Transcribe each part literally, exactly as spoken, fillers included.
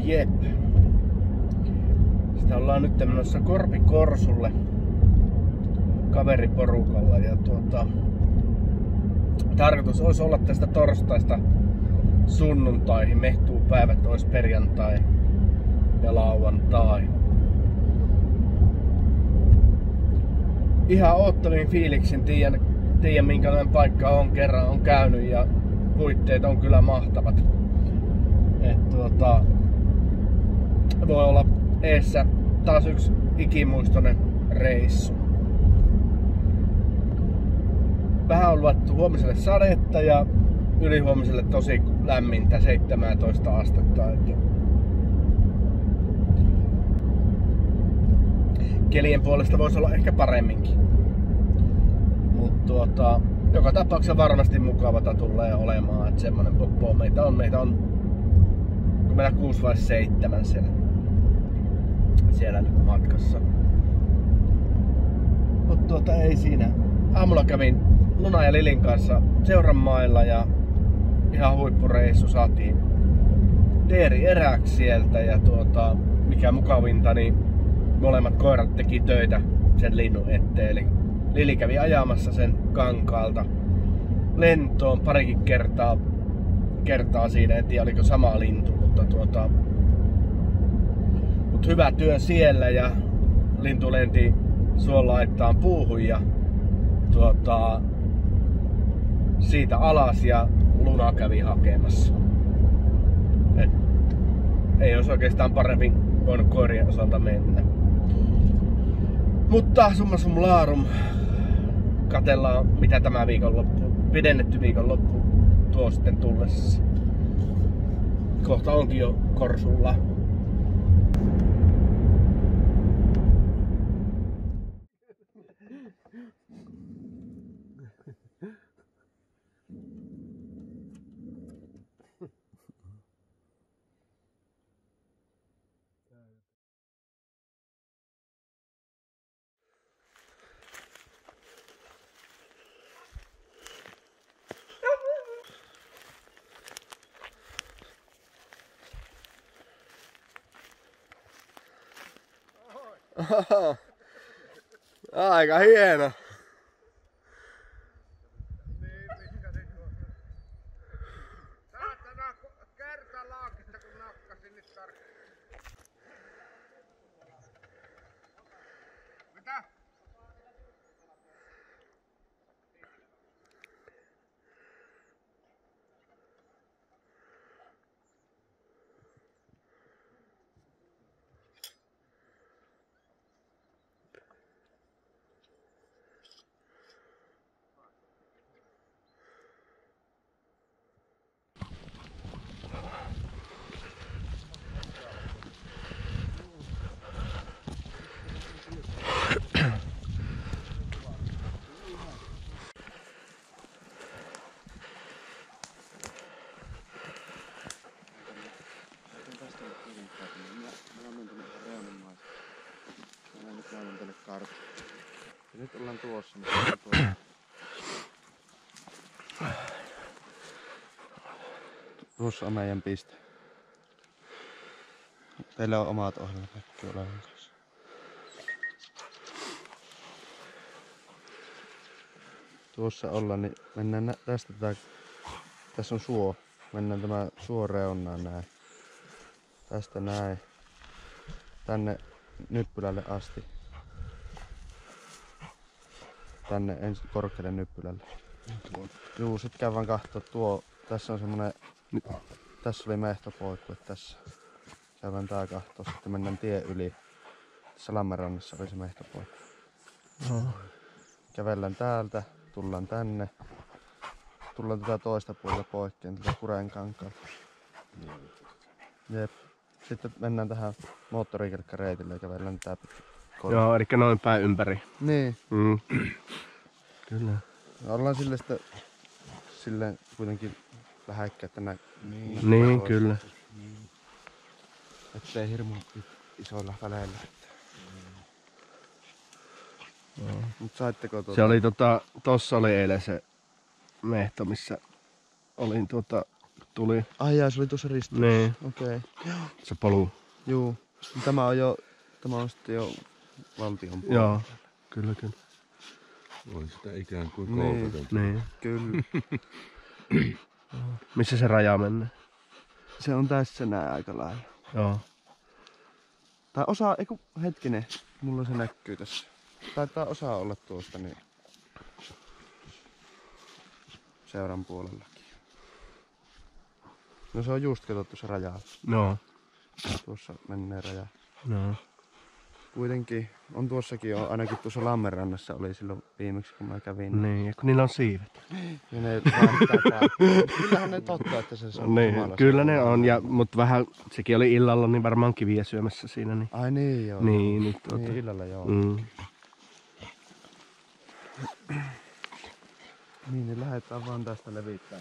Jep. Sitä ollaan nyt menossa Korpikorsulle kaveriporukalla ja tuota, tarkoitus olisi olla tästä torstaista sunnuntaihin. Mehtuu päivät olisi perjantai ja lauantai. Ihan oottavin fiiliksin, tiedän, tiedän minkälainen paikka on, kerran on käynyt ja puitteet on kyllä mahtavat. Et tuota, voi olla eessä taas yksi ikimuistoinen reissu. Vähän on luvattu huomiselle sadetta ja ylihuomiselle tosi lämmintä seitsemäntoista astetta. Että kelien puolesta voisi olla ehkä paremminkin. Mutta tuota, joka tapauksessa varmasti mukavata tulee olemaan. Että semmonen poppo meitä on. Meitä on kun meillä kuusi vai seitsemän siellä, siellä nyt matkassa. Mutta tuota ei siinä. Aamulla kävin Luna ja Lilin kanssa Seuranmailla ja ihan huippureissu, saatiin teeri eräksi sieltä ja tuota, mikä mukavinta, niin molemmat koirat teki töitä sen linnun eteen. Eli Lili kävi ajamassa sen kankaalta lentoon parikin kertaa, kertaa siinä, en tiedä oliko sama lintu, mutta tuota, mut hyvä työ siellä ja lintu lenti suonlaittaan puuhun ja tuota, siitä alas ja Luna kävi hakemassa. Et ei olisi oikeastaan paremmin voinut koirien osalta mennä. Mutta summa summarum, katsellaan mitä tämä viikonloppu, pidennetty viikonloppu tuo sitten tullessa. Kohta onkin jo Korsulla. Oho. Aika hieno. Niin, pikkasin tuossa. Saatana kertalaakista kun nakkasin nyt tarkkaan. Mitä? Ja nyt ollaan tuossa, mutta tuossa. Tuossa on meidän piste. Teillä on omat ohjelmat näkyy olevan kanssa. Tuossa ollaan, niin mennään nä tästä tää. Tässä on suo. Mennään tämä suo reunaan näin. Tästä näin. Tänne Nyppylälle asti. Tänne ensin korkealle Nyppylälle. Juu, sit käydään kahtoo tuo. Tässä on semmonen. Tässä oli mehtopoikku, että tässä. Käydään tää kahtoo. Sitten mennään tie yli. Tässä Lammenrannassa oli se mehtopoikku. No. Kävellään täältä. Tullaan tänne. Tullaan tätä toista puolta poikkeen. Tätä Kurenkankaalta. Jep. Sitten mennään tähän moottorikelkkareitille ja kävellään tää pitkin. Joo, eli noin päin ympäri. Niin. Mm. Kyllä. Ja ollaan sille sitten silleen kuitenkin lähekkä, että nä... Niin, niin kyllä. Niin. Ettei hirmu isoilla väleillä. Mm. No. Mut saitteko tuota... Se oli tota, tossa oli eilen se mehto, missä olin tuota tuli. Ai jaa, se oli tuossa ristissä. Niin. Okei. Okay. Se polu. Juu. Tämä on jo, tämä on sitten jo valtion puolella. Joo, kyllä kyllä. On sitä ikään kuin Niin. koulutettu. Niin. Kyllä. Missä se raja menee? Se on tässä näin aika lailla. Joo. Tai osa, eiku hetkinen, mulla se näkyy tässä. Taitaa osa olla tuosta niin seuran puolellakin. No se on just katsottu se raja. Joo. Tuossa menee raja. Joo. Kuitenkin on tuossakin jo, ainakin tuossa Lammenrannassa oli silloin viimeksi kun mä kävin. Niin, ja kun niillä on siivet. Ja ne vaihtaa paikkaa. Kyllähän ne totta, että se on Niin, humala kyllä se ne on, ja, mutta vähän, sekin oli illalla, niin varmaan kiviä syömässä siinä. Niin, Ai niin joo. niin, niin, tuota, Niin illalla joo. mm. Niin, niin lähdetään vaan tästä levittää.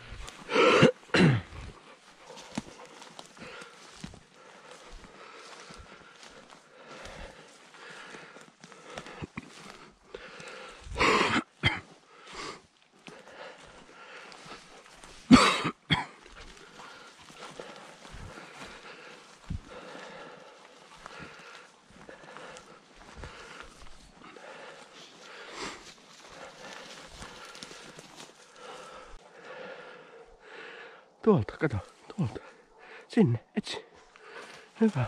Tuolta, kato, tuolta. Sinne, etsi. Hyvä.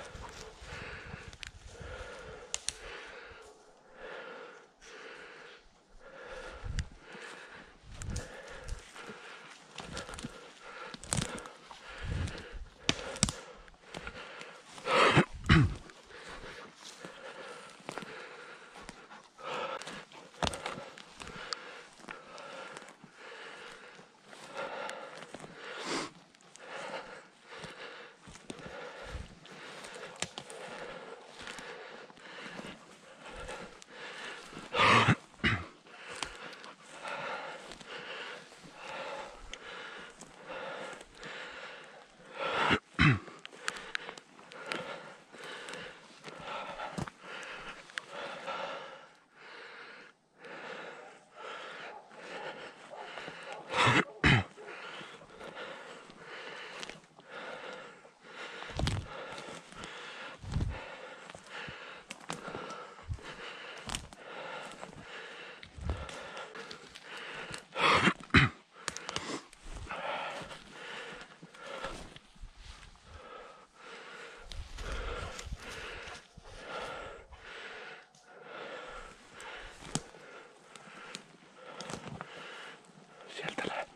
Sieltä lähti.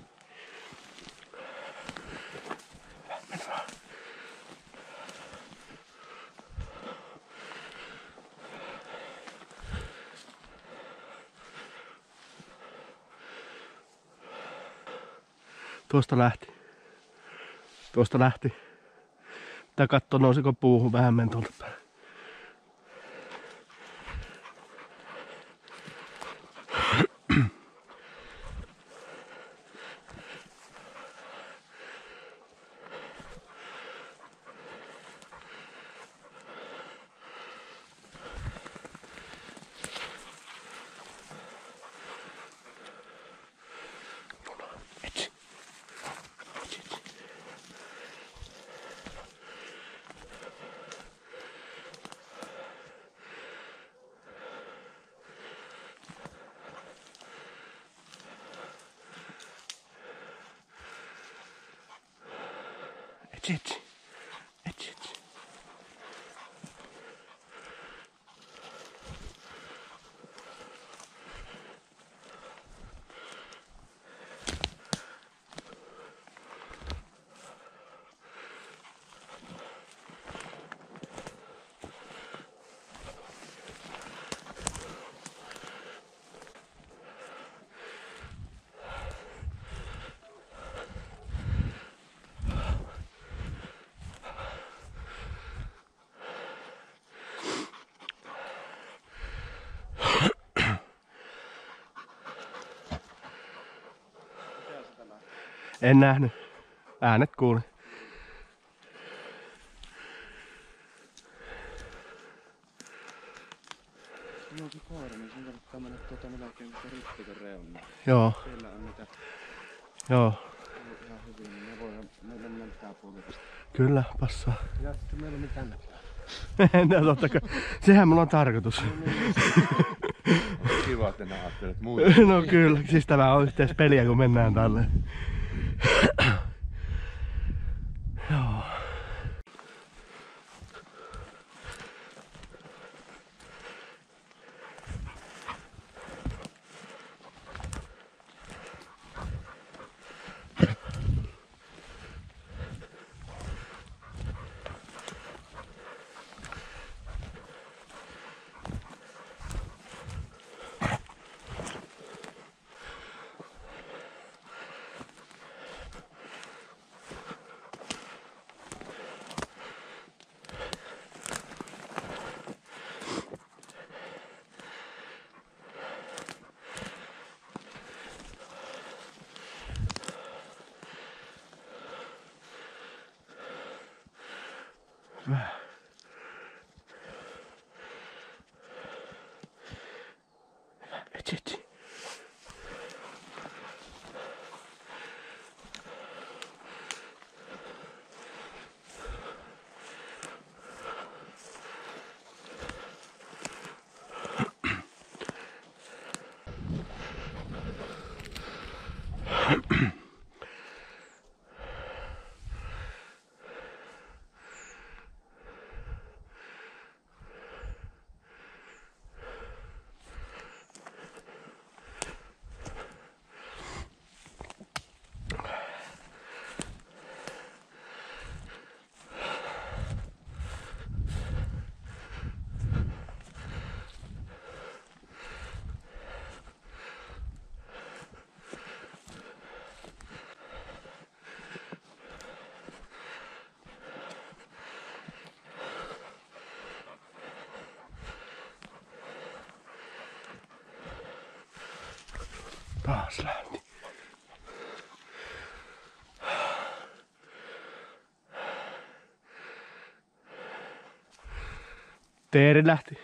Hyvä, mene vaan. Tuosta lähti. Tuosta lähti. Tää katso nousiko puuhun vähän men tuolta päin. Etsi. Etsi, etsi. Etsi, etsi. Etsi, etsi. En nähnyt. Äänet kuulin. Mulla on se koira, niin sen kannattaa mennä tuota melkein tuota ristikon reunaan. Joo, Siellä on niitä joo. ihan hyvin, niin me voidaan, me mennään tää puolella tästä. Kyllä, passaa. Pitäisikö mieluummin tänne? No totta kai. Sehän mulla on tarkoitus. Kiva, että nää ajattelet muuta. No kyllä, siis tämä on yhteispeliä kun mennään tälle. Joo. Hyvä. Etsi, etsi. Taas lähti. Teeri lähti.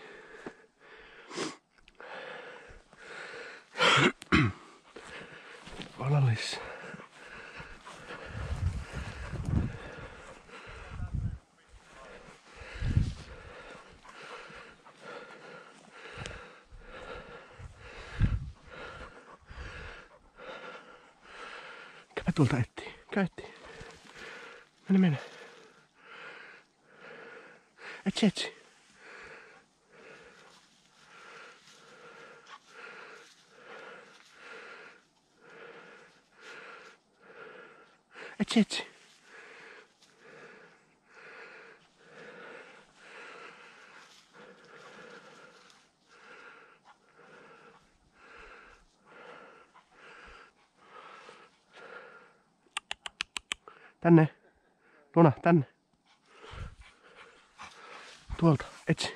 Olla lisää. Käy tuolta etiin. Käy etiin. Mene, mene. Etsi, etsi. Etsi, etsi. Tänne. Luna, tänne. Tuolta. Etsi.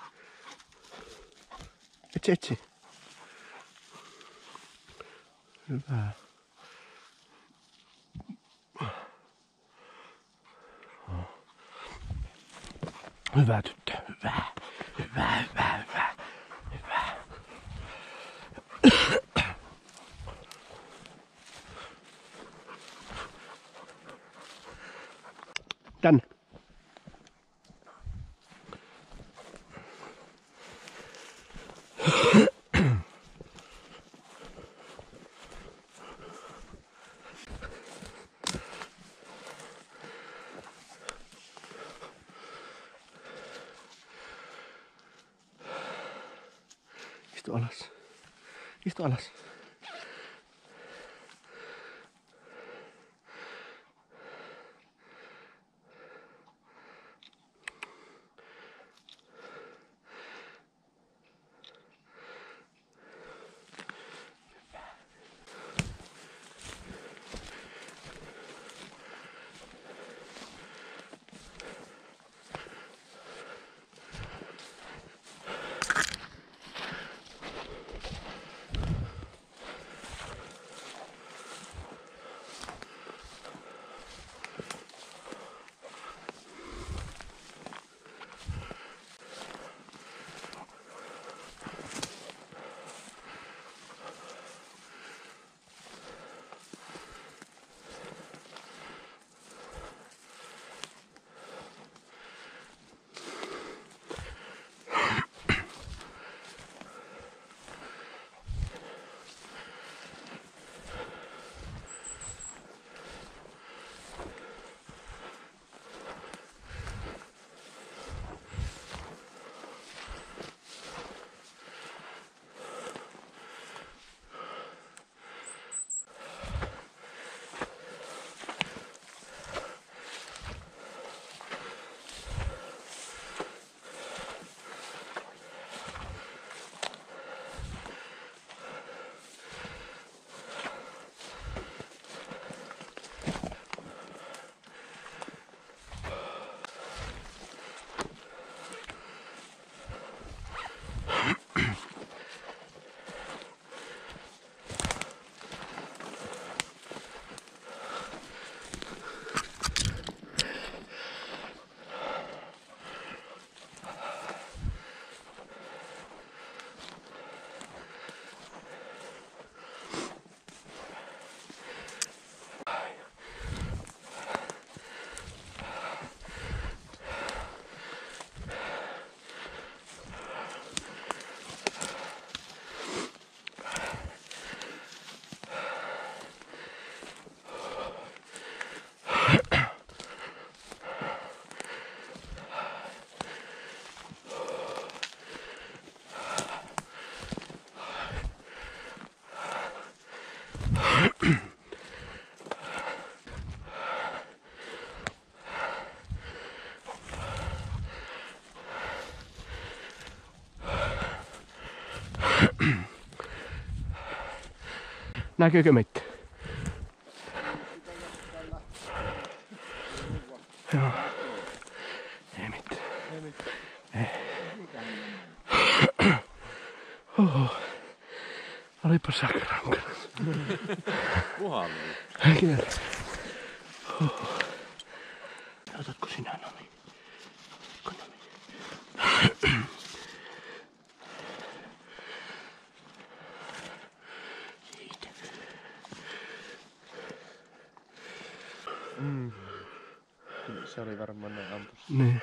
Etsi, etsi. Hyvä. Hyvä tyttö. Hyvä. Hyvä, hyvä, hyvä. Hyvä. Tänne. Istu alas. Istu alas. Näkyykö mitään? Joo. Ei mitään. Ei. Oho. Olipa sakranka. Puhallus. Kyllä. Oho. Otatko sinä noin? Mm. Se oli varmaan ne ampus. Niin.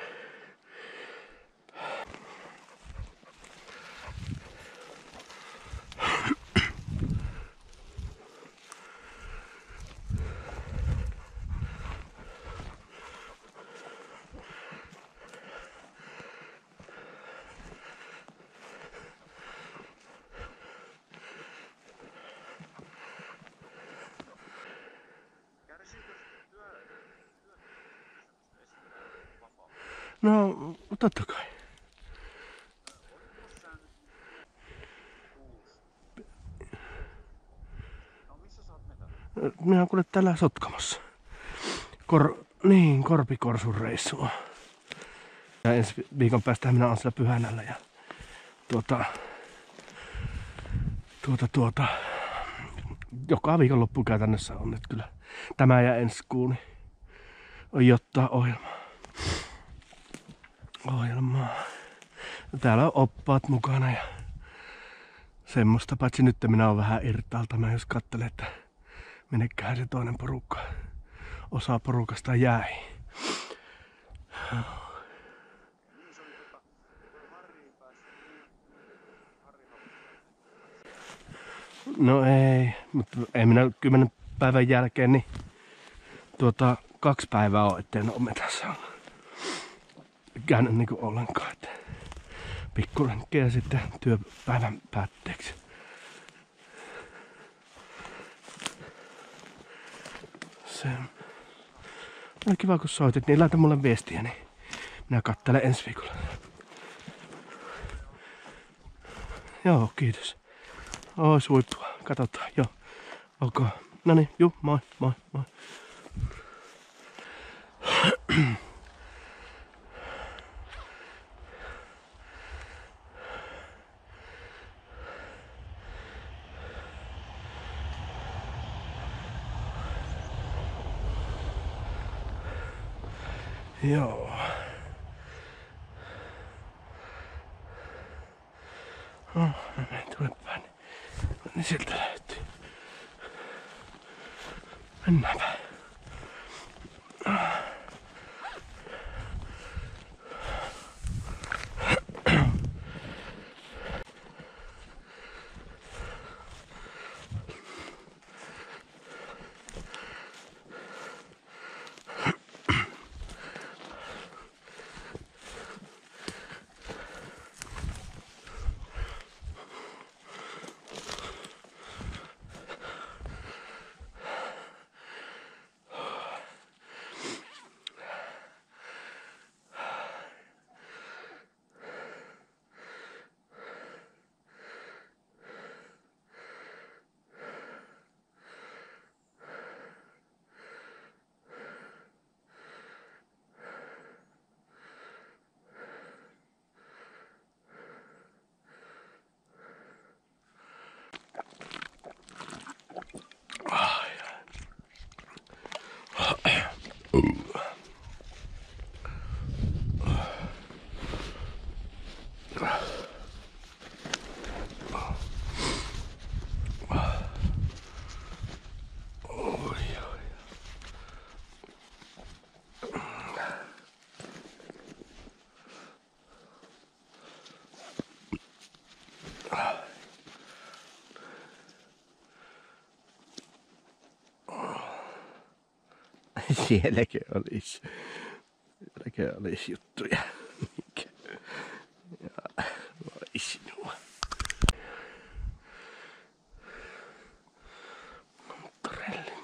No, totta kai. Minä olen kuule täällä Sotkamossa. Kor... Niin, Korpikorsun reissua. Ja ensi viikon päästä minä olen siellä Pyhänällä ja tuota... Tuota, tuota... Joka viikonloppu käytännössä on, että kyllä tämä ja ensi kuuni on jotain ohjelmaa. Ohjelmaa. Täällä on oppaat mukana ja semmoista, paitsi nyt minä olen vähän irtaalta. Mä jos katselen, että menneköhän se toinen porukka, osa porukasta jäi. No ei, mutta ei minä kymmenen päivän jälkeen, niin tuota kaksi päivää on, ettei ole metässä on käynyt niinku ollenkaan. Että pikkurenkkejä sitten työpäivän päätteeksi. Se on kiva kun soitit, niin laita mulle viestiä, niin minä katselen ensi viikolla. Joo, kiitos. Ois huippua. Katsotaan. Joo. Ok. Noniin. Juu. Moi. Moi. Moi. Joo. Oh, no näin tule päin. Niin sieltä löytyy. Mennäänpä. Sielläkö olisi, sielläkö olisi juttuja. Ja voi sinua. Monttorellinen.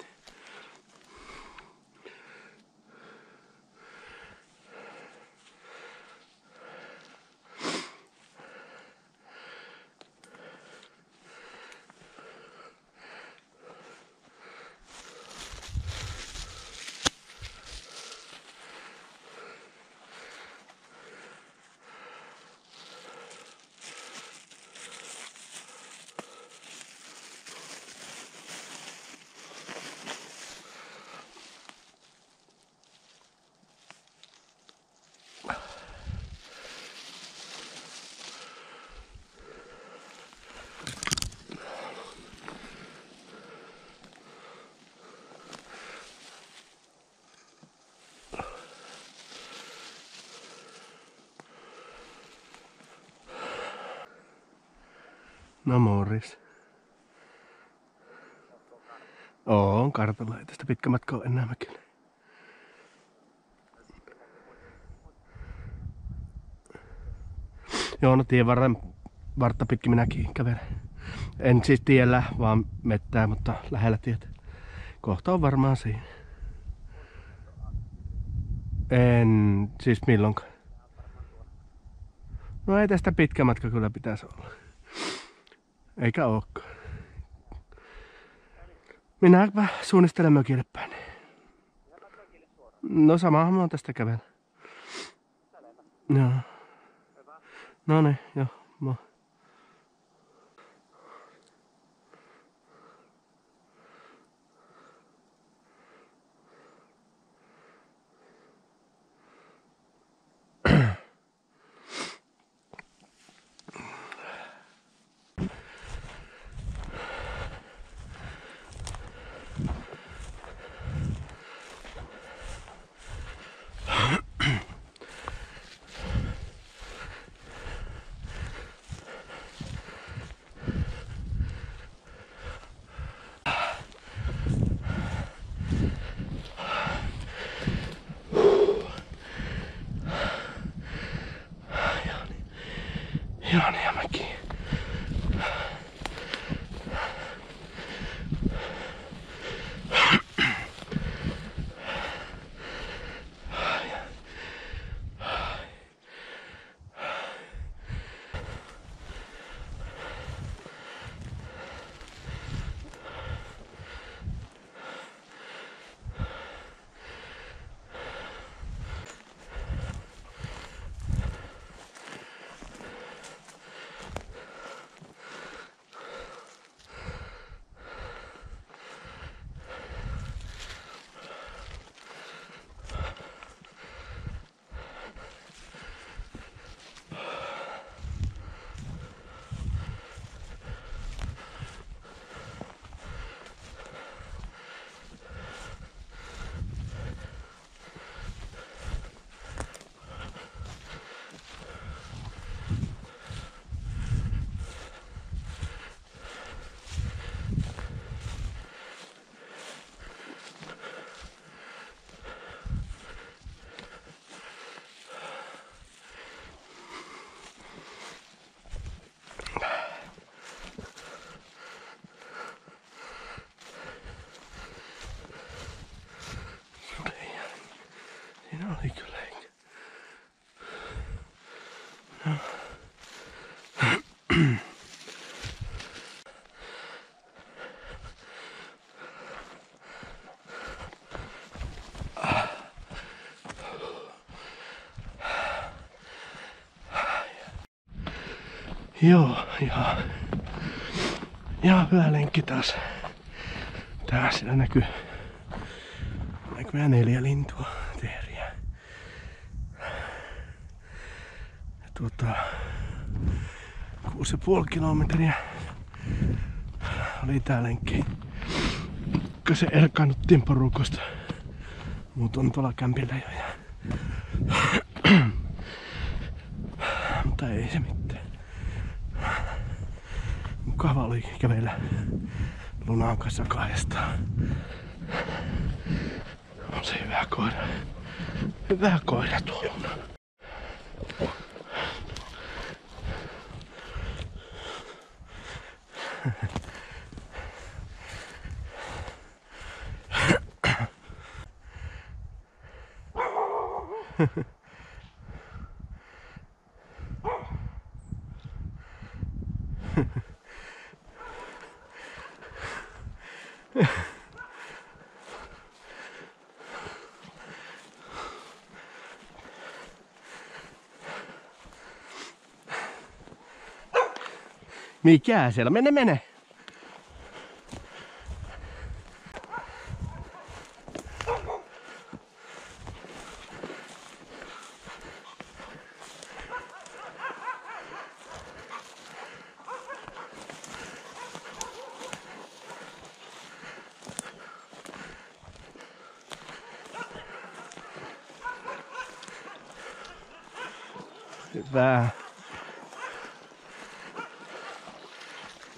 No morris. On kartalla, ei tästä pitkä matka ole enää mäkille. Joo, no tien varren vartta pitkin minäkin kävelen. En siis tiellä, vaan mettää, mutta lähellä tietä. Kohta on varmaan siinä. En, siis milloinkaan. No ei tästä pitkä matka kyllä pitäisi olla. Eikä ookaan. Minä suunnistelen mökille päin. No samahan mä oon tästä kävellä. Joo. No niin, joo. Moi. Jaaniamäki. Siinä oli kyllä. No. Joo, ja, ja hyvä lenkki taas. Tää siellä näkyy, näkyy neljä lintua, teeriä. Ja tuota, kuusi ja puoli kilometriä oli tää lenkki. Kun se erkaannuttiin porukosta. Muut on tuolla kämpillä jo. Ja... Mutta ei se mitään. Mukava oli kävellä Lunan kanssa kahdestaan. On se hyvä koira. Hyvä koira tuo Luna. Mikä siellä? Mene, mene! Hyvä.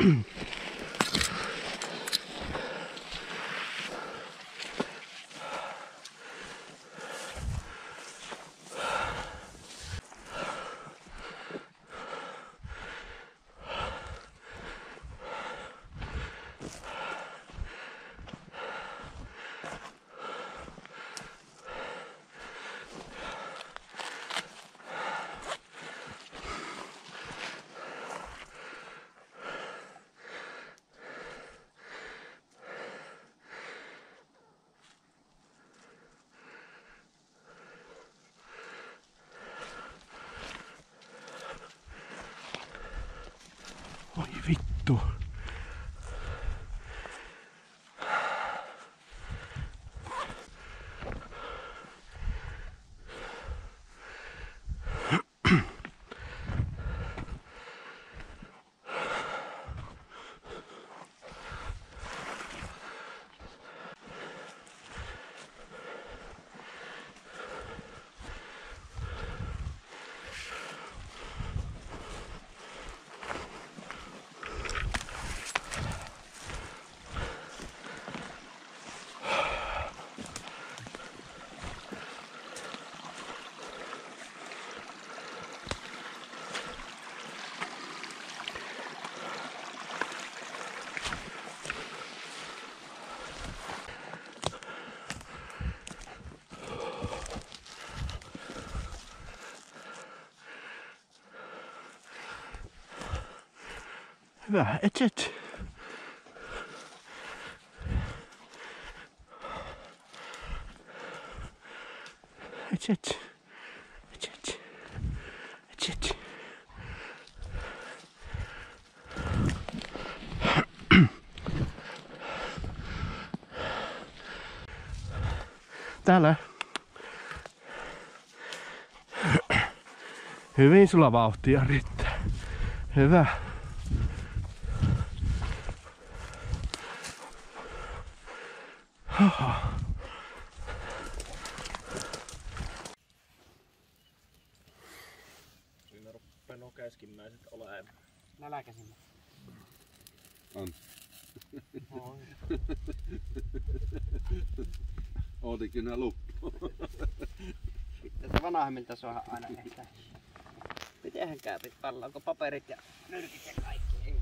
Oi vittu. Hyvä, et et. Et et. Et et. Et et. Täällä. Hyvin sulla vauhtia riittää. Hyvä. Siinä ruppee nuo keskimmäiset olemaan. Nälkäisin. On. On. Ootikin nää luppu. Sitten se vanhemmilta saa aina ehkä. Mitenhän käypit? Pallaanko paperit ja nyrkit ja kaikki? Ei.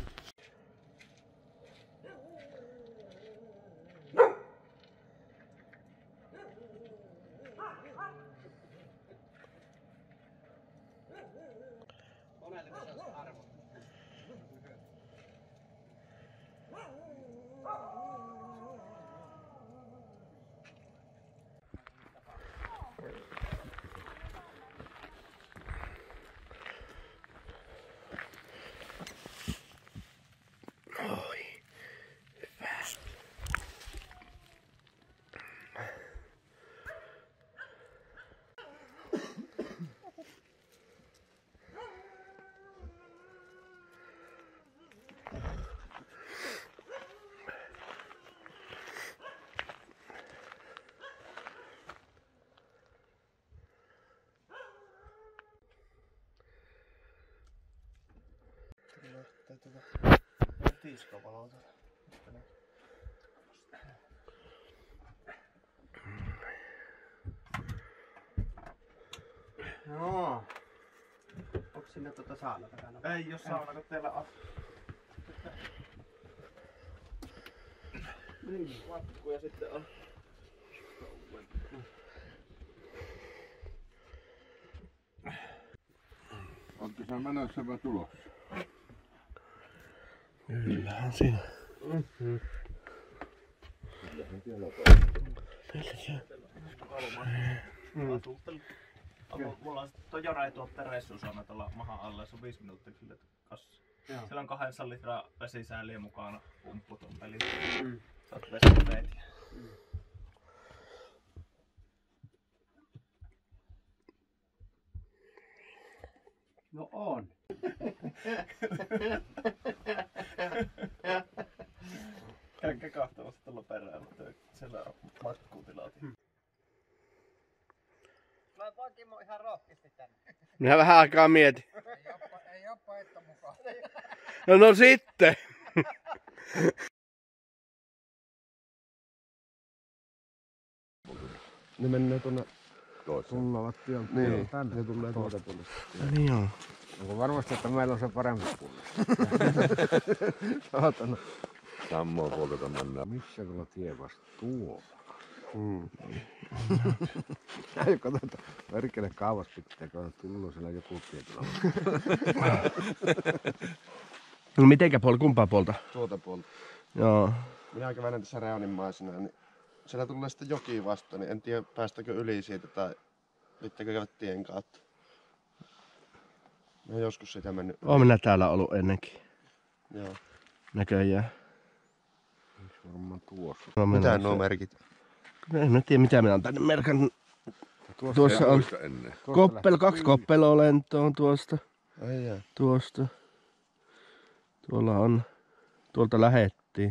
Monelle se on arvo. Tiskavaloita. Joo. Onko sinne tuota sauna takana? Ei jos sauna, kun teillä on. Niin. Vatku ja sitten on. Ootko sä menossa vai tulossa? Kyllähän siinä. Mm-hmm. Mulla on tuo Jora ei tuo reissusauna tuolla mahan alla, se on viisi minuuttia kyllä kassa. Siellä on kahdeksan litraa vesisääliä mukana, pumppu tuon pelin. Mm. Saat vesiveet. Mm. No on. Käykää kahtamassa tuolla perään, mutta siellä on matkuutilat. Mä oon Kimmo ihan rohkeasti tänne. Minä vähän aikaa mietin. Ei oo, ei oo paita toista mukaan. No, no sitten. Ne menee tuonne Toiseen. tulla lattian. Niin. Tänne. Ne tulee tuolta puolesta. No niin joo. Onko varmasti, että meillä on se parempi kunnossa? Saatana. Sammoa puolelta mennään. Missä tuolla tie vasta tuolla? Mm. Ei katsota. Perkele kauas pitää, kun on tullut siellä joku tie tuolla. No mitenkä puoli, kumpaa puolta? Tuota puolta. Joo. Minä kävelen tässä Reauninmaisena, niin siellä tulee sitten joki vastaan, niin en tiedä päästäkö yli siitä tai pitääkö käydä tien kautta. Mä oon joskus sitä mennyt. Oon minä täällä ollut ennenkin. Joo. Näköjään. Varmaan tuossa. No, Mitä nuo merkit? En mä tiedä mitä minä on tänne merkannut. Tuossa on Ennen. koppel, kaksi koppelolentoa on tuosta. Ai jaa. Tuosta. Tuolla on. Tuolta lähettiin.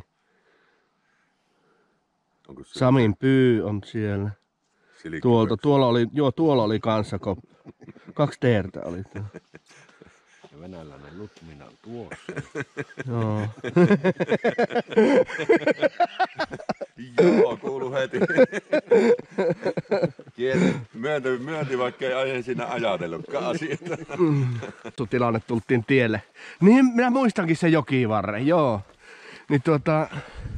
Onko se Samin pyy on siellä. silikko- Tuolta, tuolla oli, joo, tuolla oli kanssa kop... Kaksi teertä oli tuolla. Ja venäläinen Lutmina on tuossa. Joo. Joo, kuulu heti. Kieli, myönti, myönti, vaikka ei aiemmin siinä ajatellutkaan asiasta. Tilanne tultiin tielle. Niin minä muistankin se jokivarren, joo. Niin tuota...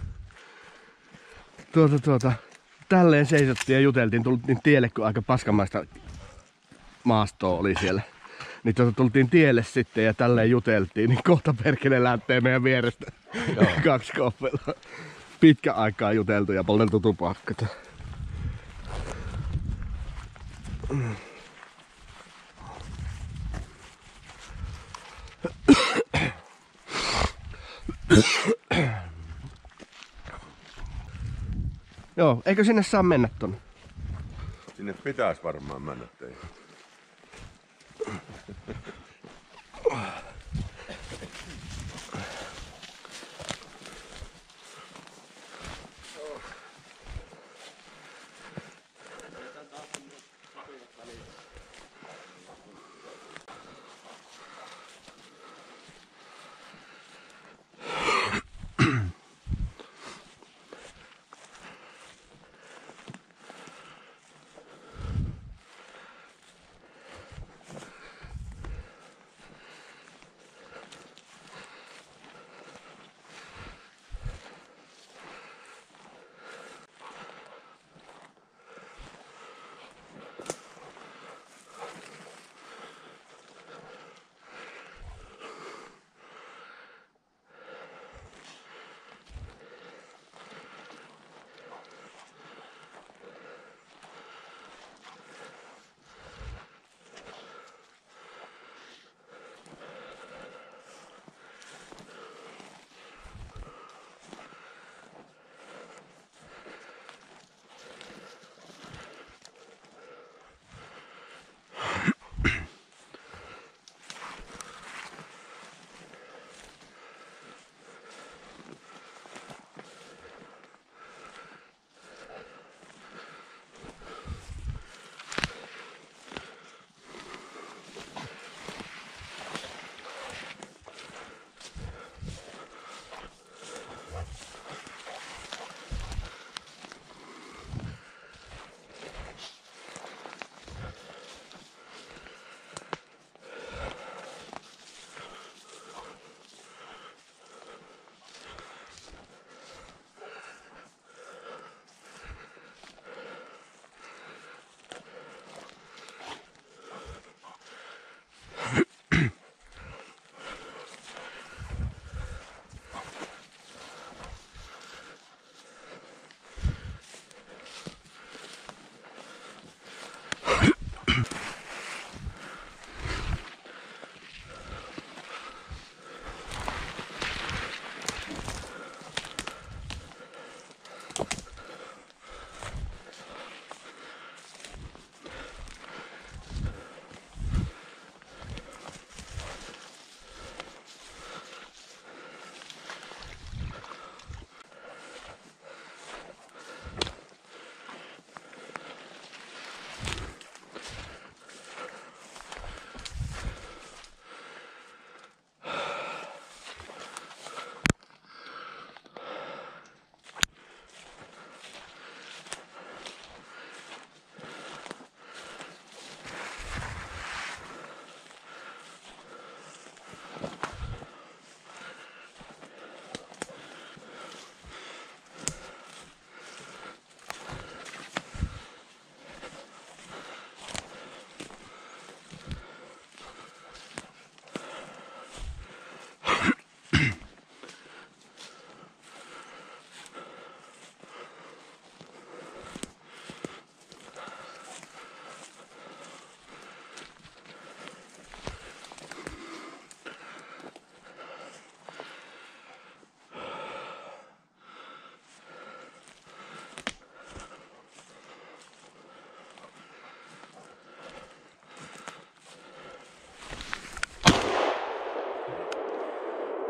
Tuota tuota... Tälleen seisottiin ja juteltiin, tultiin tielle, kun aika paskamaista maastoa oli siellä. Niin tuota tultiin tielle sitten ja tälleen juteltiin, niin kohta perkele lähtee meidän vierestä. Kaksi koppelaa. Pitkä aikaa juteltu ja polteltu tupakkaa. Joo, eikö sinne saa mennä tonne? Sinne pitäisi varmaan mennä teille.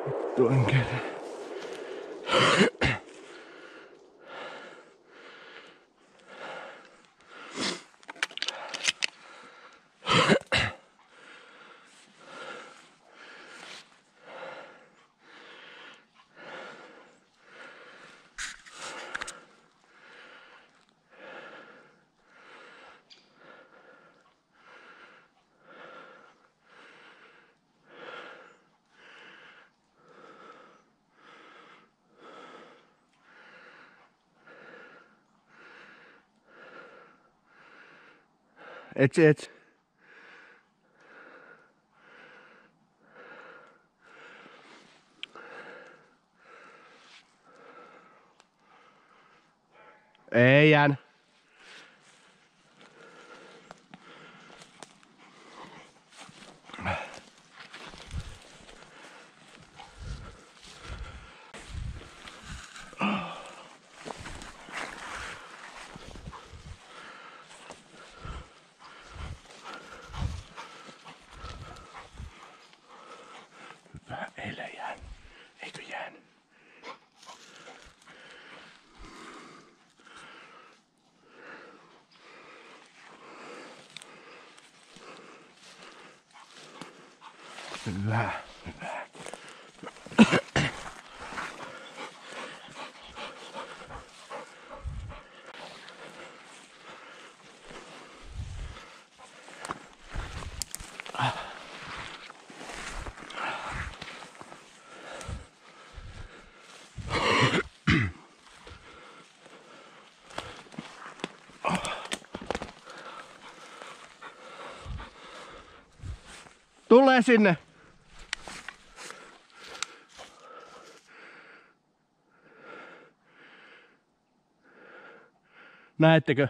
Tuon kerran. Etsi, etsi. Ei jäänyt. Eilen jäänyt. Eikö jäänyt? Hyvä, hyvä. Tulee sinne. Näettekö?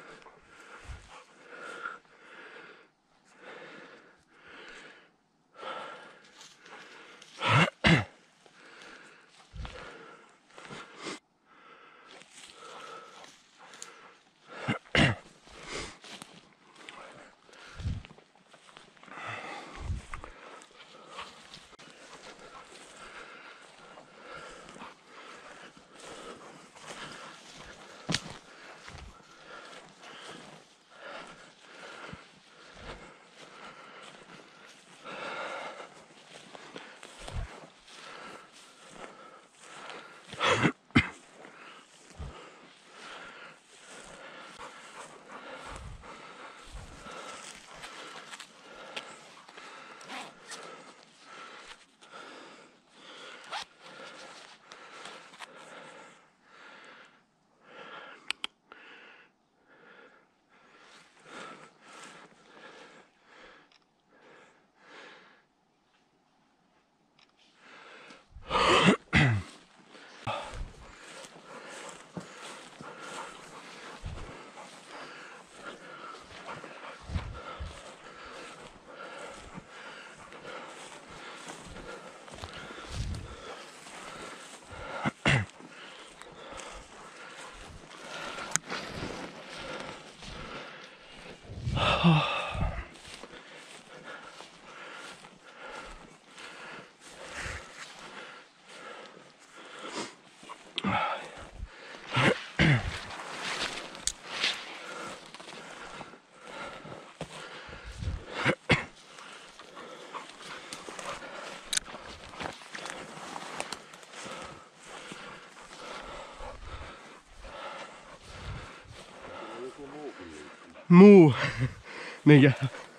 Muu. Niinkö?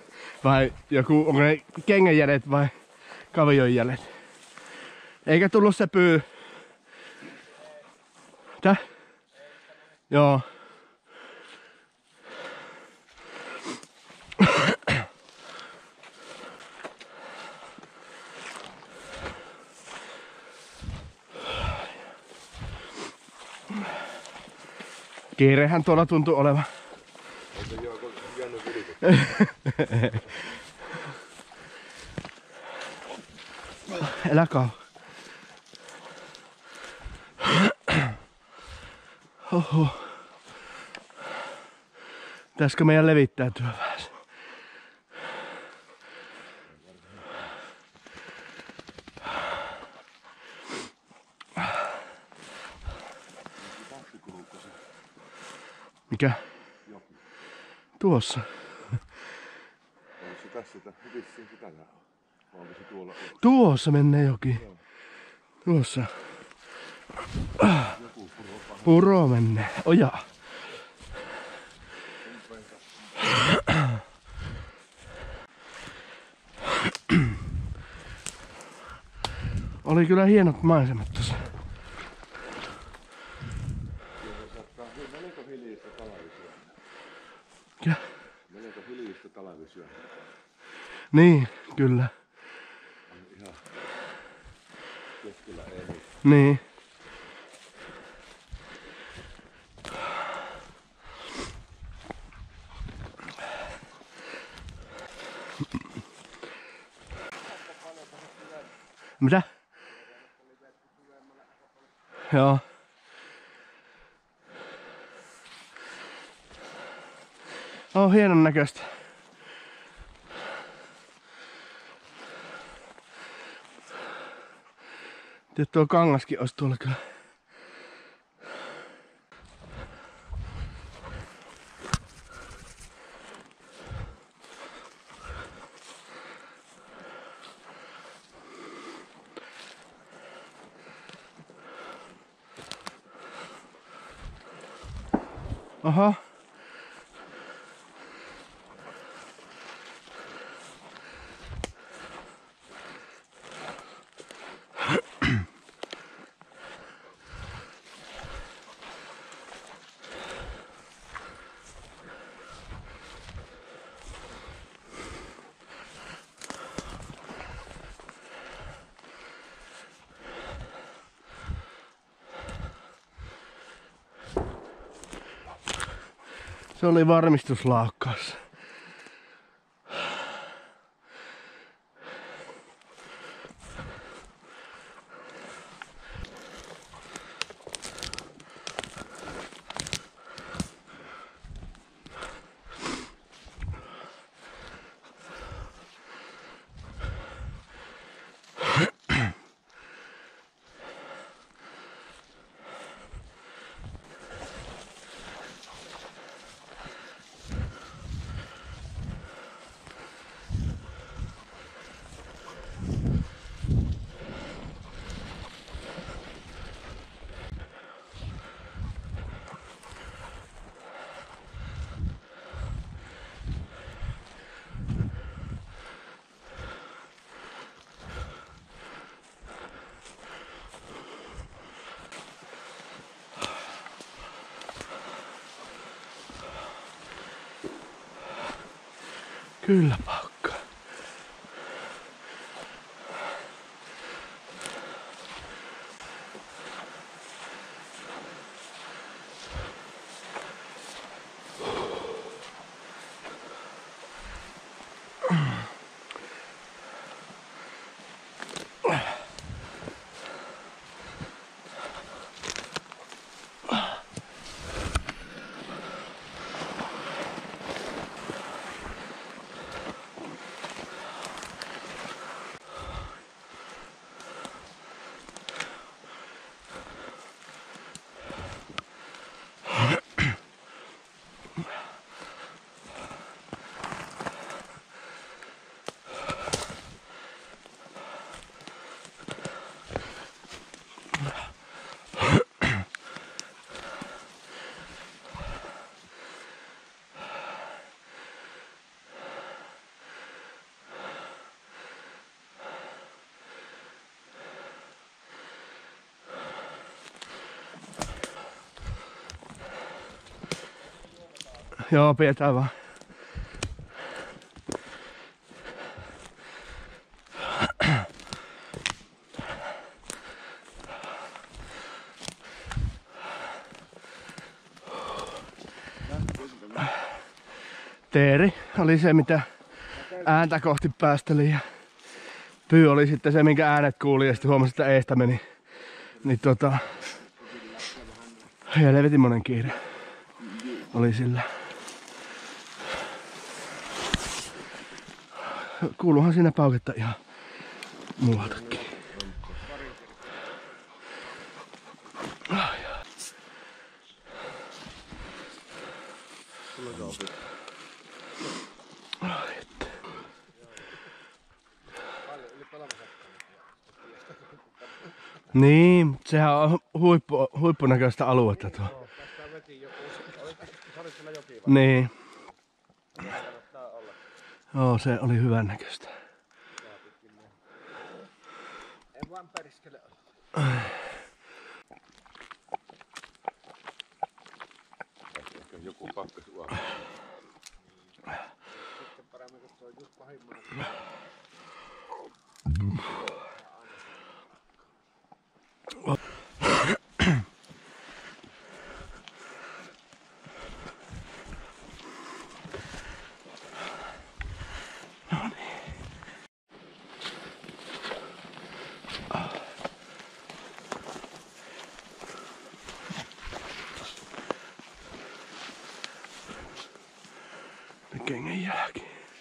Vai joku, onko ne kengänjäljet vai kavion jäljet? Eikä tullut se pyy. Tää? Joo. Kiirehän tuolla tuntuu olevan. Älä kauan. Oho. Pitäisikö meidän levittäytyä vähän? Mikä? Joki. Tuossa. Onko se tässä? Vissiin sitä jää. Onko se tuolla? Tuossa menee joki. Tuossa. Puro menee. Oja. Oli kyllä hienot maisemat tossa. Melko hiljaista talvisyönnää. Mikä? Melko hiljaista talvisyönnää. Niin, kyllä. Ihan keskellä ei mitään. Niin. Mitä? Joo. On hienon näköistä. Tiedät, tuo kangaskin olisi tuolla kyllä. Aha. Se oli varmistuslaukkaus. Kyllä paukka. Joo, pidetään vaan. Teeri oli se, mitä ääntä kohti päästeli ja Pyy oli sitten se, minkä äänet kuuli ja sitten huomasi, että eestä meni. Niin tota... helvetin monen kiire oli sillä. Kuuluuhan siinä pauketta ihan muualtakin. Niin, sehän on huippu, huippunäköistä aluetta tuo. Joo, tästä veti joku. Se oli siellä joki vai? Niin. Kannattaa olla. Joo, se oli hyvän näköistä. En vaan periskele. Ehkä joku pakkasuora. Sitten paremmin kun tuo just pahimmana. Kengän jälki.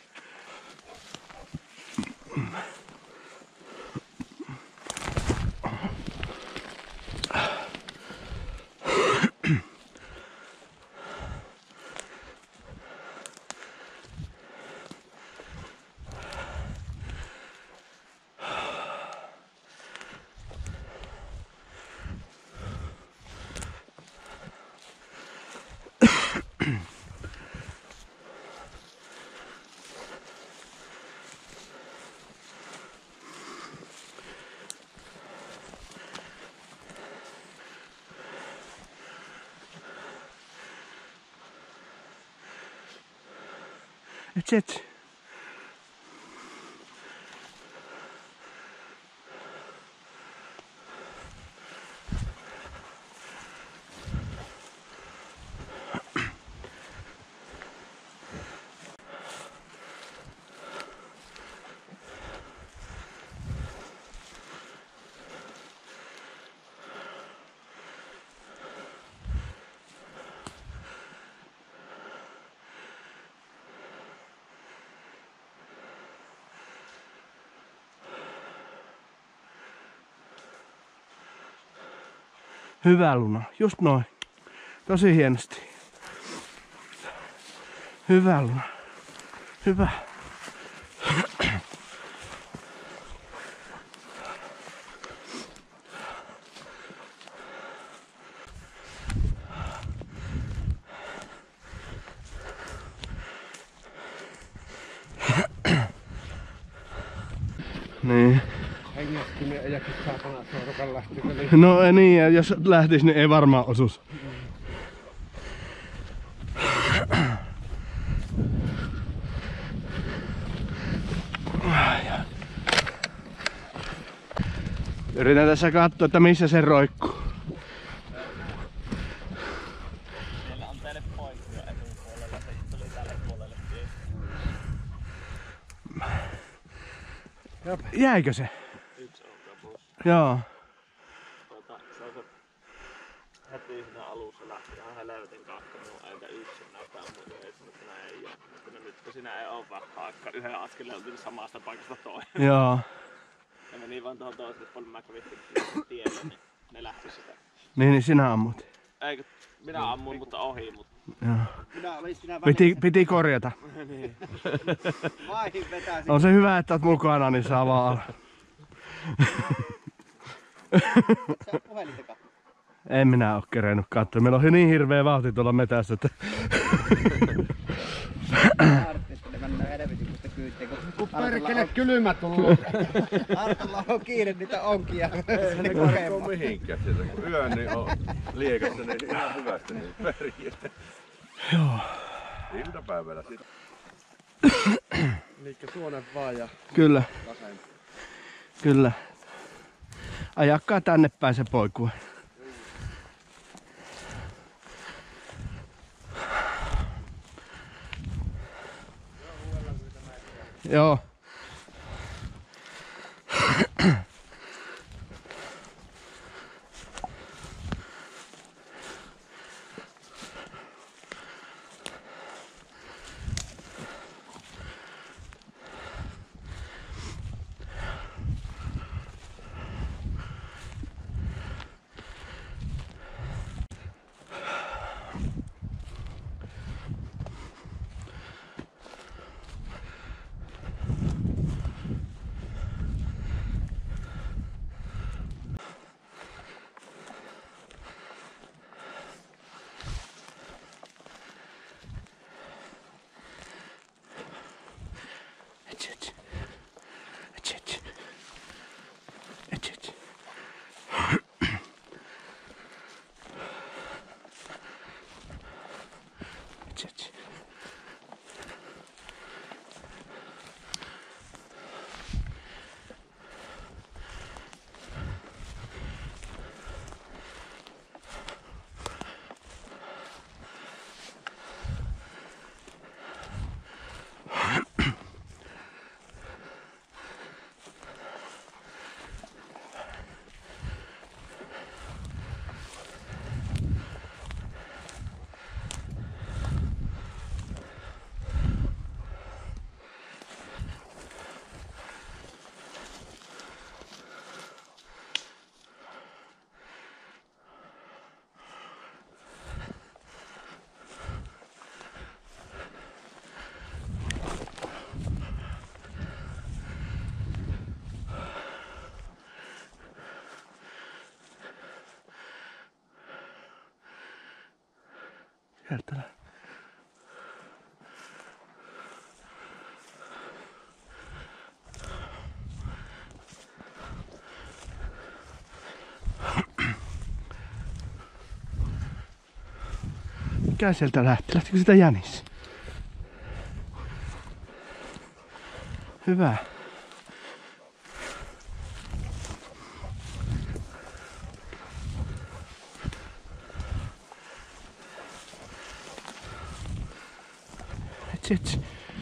Et et. Hyvä Luna, just noin. Tosi hienosti. Hyvä Luna. Hyvä. Niin. Hengästyminen ei jaksa saapana suorukan lähti. No niin, ja jos lähtis, niin ei varmaan osuus. Yritän tässä katsoa, että missä se roikkuu. Siellä on teille poikki jo etupuolella, se tuli tälle puolelle ties. Jäikö se? Yksi on kapus. Joo. Tota, se on se heti siinä alussa lähti ihan helvetin kakkanut, eikä yksin näyttää mun yhdessä, mutta näin ei oo. Mutta no nyt kun siinä ei oo vähän haakka, yhden askeleen oltiin samasta paikasta toinen. Joo. Ne meni vaan tuohon toiselle puolelle, mä kävin pitkin tielle, niin ne lähti sitä. Niin, niin sinä ammut. Eikö, minä ammuin, mutta ohi, mutta Joo. Minä olin siinä Piti, välissä. piti korjata. Vaihin vetäisin. On se hyvä, että oot mukana, niin saa vaan. Se puhelinta katsoa. En minä oo kerennyt katsoa. Meillä on niin hirveä vauhti tuolla metässä, että... Arttista ne mennään helvetin kusta kyytiin. Kun perkele kylmä tullut. Artolla on kiire niitä onkia. Ne karkoo mihinkään sieltä, kun yön niin on liekassa, niin ihan hyvästi niin pärjää. Joo. Iltapäivällä sitten. Elikkä tuonne vaan ja Kyllä, vasen. kyllä. Ajakkaa tänne päin se poikue. Joo. Sieltä lähtee. Mikä sieltä lähti? Lähtikö sitä jänis? Hyvä. Etsi, etsi.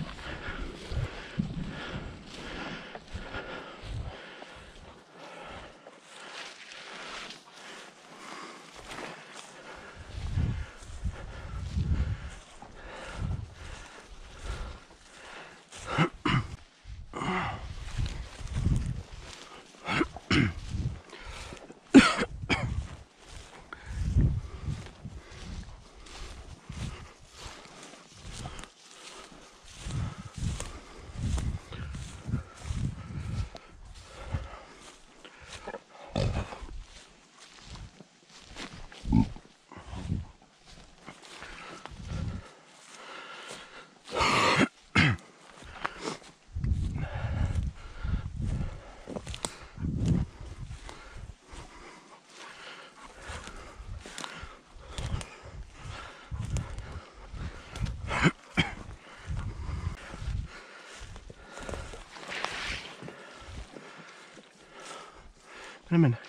Mennä, mennä.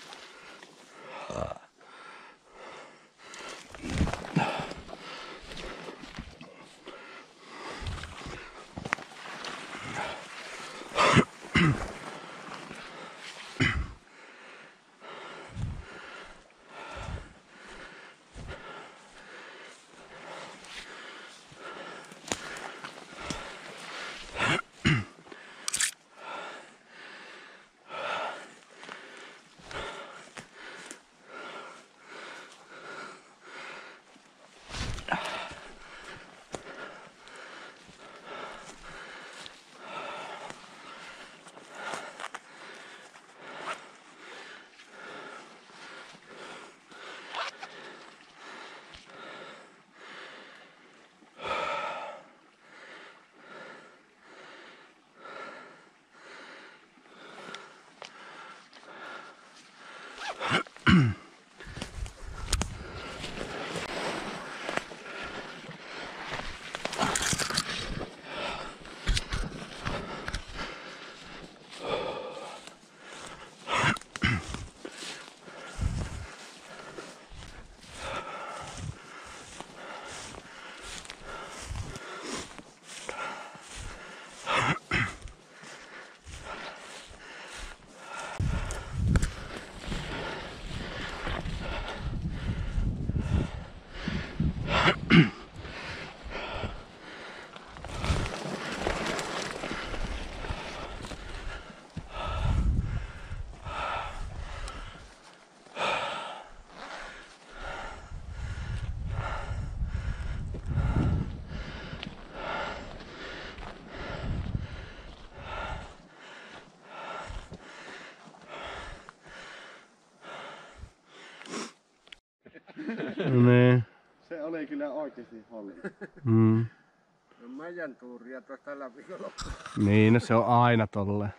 Niin. Se oli kyllä oikeesti holli. Mm. No meidän tuuria tuossa tällä viikolla. Niin, no se on aina tolleen.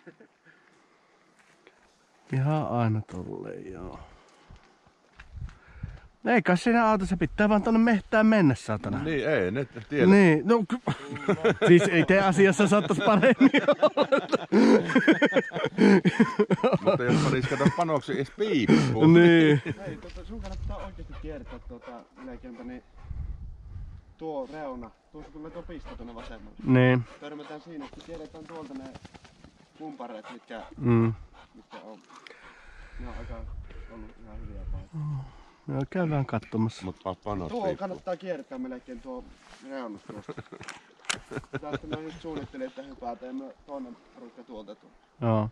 Ihan aina tolleen, joo. Ei kai siinä autossa pitää vaan tonne mehtään mennä, saatana. Niin, ei ne tiedä. Niin, no siis ei te asiassa saattais paremmin olla. Mutta jos panis kato panoksi edes piippuu. Niin. Hei, tota, sun kannattaa oikeesti kiertää tuota melkeinpä niin tuo reuna. Tuossa tulee tuo piste tuonne vasemmalle. Niin. Törmätään siinä, että tiedetään tuolta ne kumpareet, mitkä, Mm. mitkä on. Ne on aika ollut ihan hyviä paikkoja. Joo, käydään katsomassa. Mut panos Tuo piippuu. kannattaa kiertää melkein tuo reunus tuosta. Tästä mä just suunnittelin, että hypätään me toinen porukka tuolta tuon. Joo.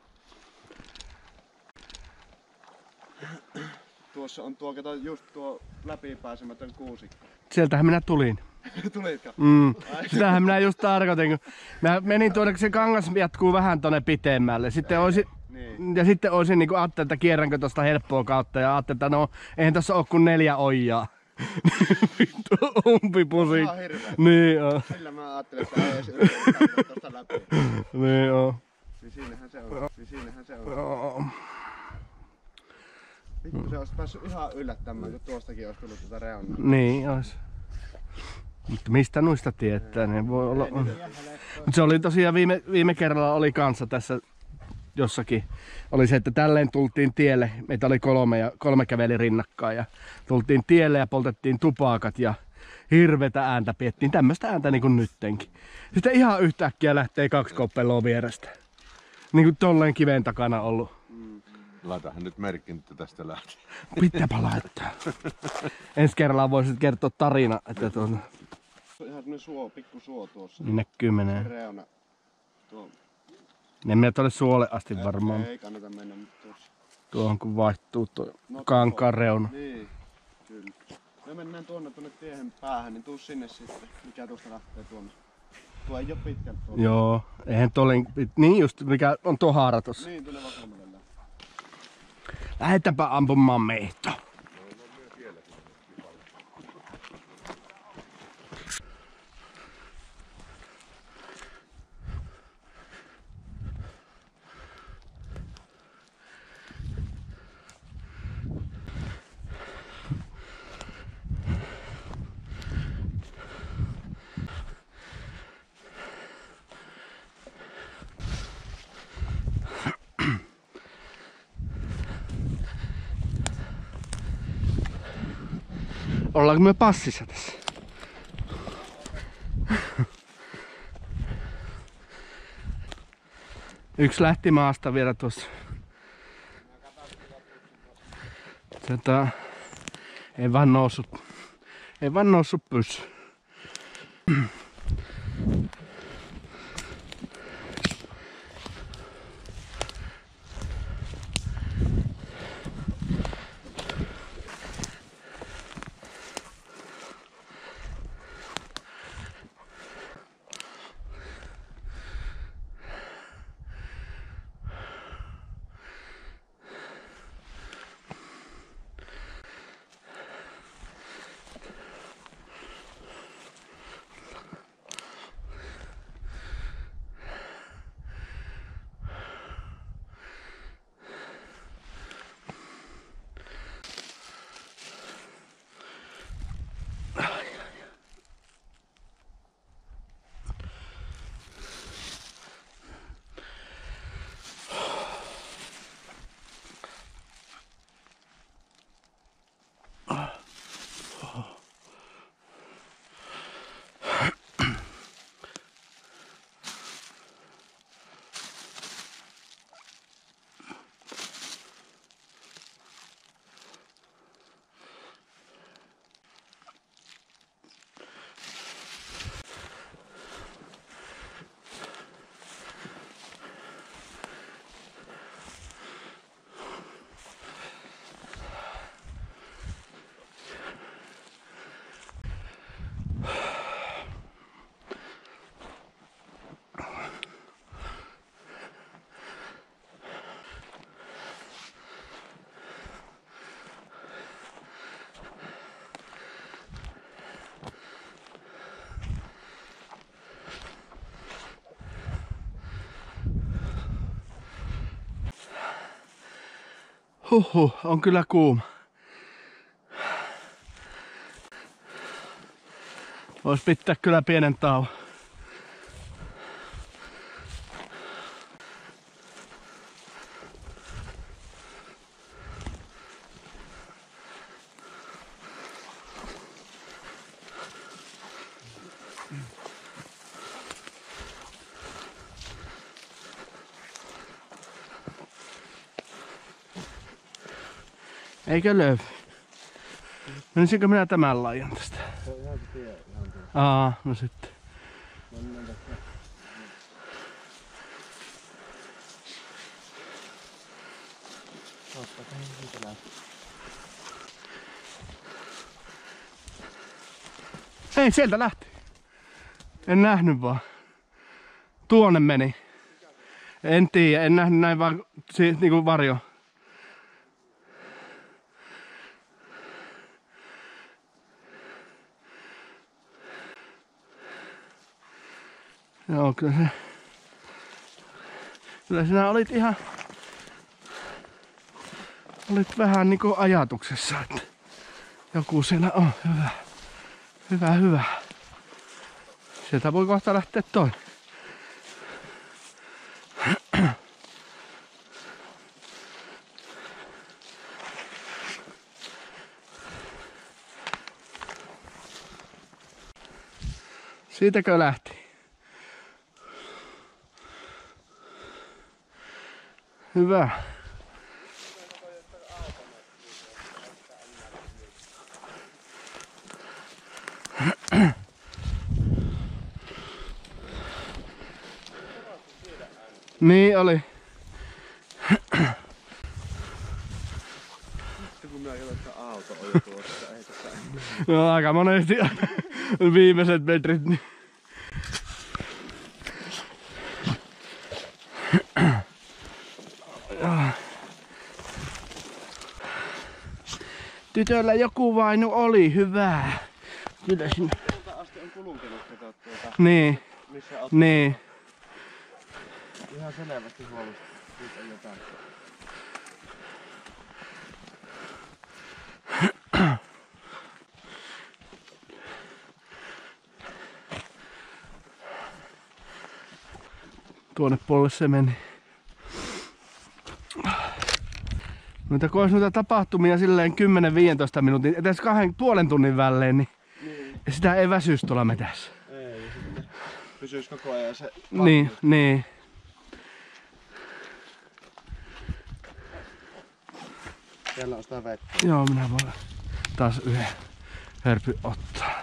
Tuossa on tuo, kato just tuo läpipääsemätön kuusikko. Sieltähän minä tulin. Tulitko? Mm. Sitähän minä just tarkoitin, kun mä menin tuonne, kun se kangas jatkuu vähän tonne pitemmälle. Sitten olisin, Niin. ja sitten olisin niin ajattelin, että kierränkö tosta helppoa kautta ja ajattelin, että no eihän tässä ole kuin neljä ojaa. Vittu umpipusi. Ihan hirveä. Niin on. Sillä mä ajattelin, että ei edes yritä katsoa tosta läpi. Niin on. Niin siinähän se on. Niin siinähän se on. Joo. Vittu se olisi päässyt ihan yllättämään, kun tuostakin olisi tullut tätä reunaa. Niin ois. Mutta mistä noista tietää, niin voi olla. Mut se oli tosiaan viime, viime kerralla oli kanssa tässä jossakin. Oli se, että tälleen tultiin tielle. Meitä oli kolme ja kolme käveli rinnakkain ja tultiin tielle ja poltettiin tupakat ja hirvetä ääntä piettiin. Tämmöstä ääntä niin kuin nyttenkin. Sitten ihan yhtäkkiä lähtee kaksi koppeloa vierestä. Niin kuin tolleen kiven takana ollut. Laitahan nyt merkin, että tästä lähtee. Pitääpä laittaa. Ensi kerralla voisit kertoa tarina, että tuon... Se on ihan semmonen suo, pikku suo tuossa. Niin näkyy menee. Reuna. Tuo. Ne menee tuolle suolle asti varmaan. Ei kannata mennä nyt tuossa. Tuohon kun vaihtuu tuo No, kankaan reuna. Niin, kyllä. Me mennään tuonne tuonne tiehen päähän, niin tuu sinne sitten. Mikä tuosta lähtee tuonne. Tuo ei oo pitkältä tuonne. Joo, eihän tuolle... Niin just, mikä on tuo haara tossa. Niin, tuonne vasemmalle lähtee. Lähdetäänpä ampumaan meitä. Ollaanko me passissa tässä? Yksi lähti maasta vielä tuossa. Tätä ei vaan noussut. Ei vaan noussut pyssy. Huhhuh, on kyllä kuuma. Vois pitää kyllä pienen tauon. Eikö löydy? Menisikö minä tämän laajan tästä? Se on ihan se tie. Ihan tuo. Aa, no sitten. Mennään tästä. Ei, sieltä lähti. En nähnyt vaan. Tuonne meni. En tiedä, en nähnyt näin vaan si niinku varjo. Joo, kyllä se... Kyllä sinä olit ihan... Olit vähän niinku ajatuksessa, että joku siellä on. Hyvä. Hyvä, hyvä. Sieltä voi kohta lähteä toinen. Siitäkö lähti? Hyvä. Niin oli. Kun minä katsoin, että auto on jo tuossa, ei tässä enää. No aika monesti viimeiset metrit. Niin. Tytöllä joku vainu oli, hyvä. Kyllä sinä. Tuolta asti on kulunkenut kato tuota, Niin, missä olet niin. ihan selvästi huolesta. Nyt on jotain. Tuonne puolelle se meni. Noita kun olisi noita tapahtumia silleen kymmenen viisitoista minuutin, edes kahden puolen tunnin välein, niin, niin. Sitä ei väsyis tuolla metässä. Ei, ja sitten pysyis koko ajan se Niin, niin. Siellä on sitä vettä. Joo, minä voin taas yhden hörpyn ottaa.